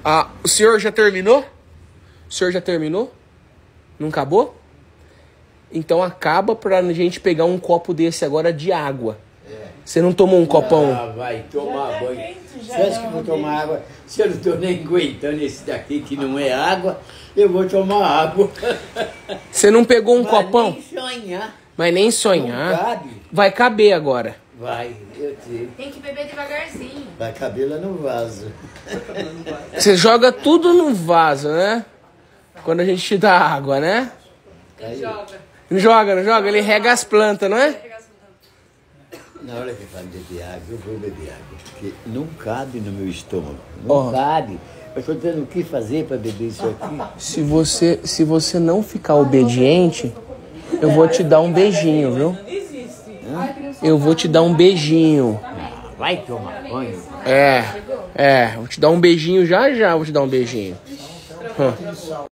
Ah, o senhor já terminou? O senhor já terminou? Não acabou? Então acaba pra gente pegar um copo desse agora de água. Você não tomou um copão? Ah, vai tomar banho. Você acha que eu vou tomar água? Se eu não tô nem aguentando esse daqui que não é água, eu vou tomar água. Você não pegou um copão? Nem sonhar. Mas nem sonhar. Não cabe. Vai caber agora. Vai, eu sei. Tem que beber devagarzinho. Vai caber lá no vaso. Você joga tudo no vaso, né? Quando a gente te dá água, né? Aí, Não joga, não joga? Ele rega as plantas, não é? na hora que vai beber água, eu vou beber água. Porque não cabe no meu estômago. Não cabe. Eu estou tendo o que fazer para beber isso aqui. Se você não ficar obediente, eu vou te dar um beijinho, viu? Eu vou te dar um beijinho. Vai tomar banho. Vou te dar um beijinho já, vou te dar um beijinho.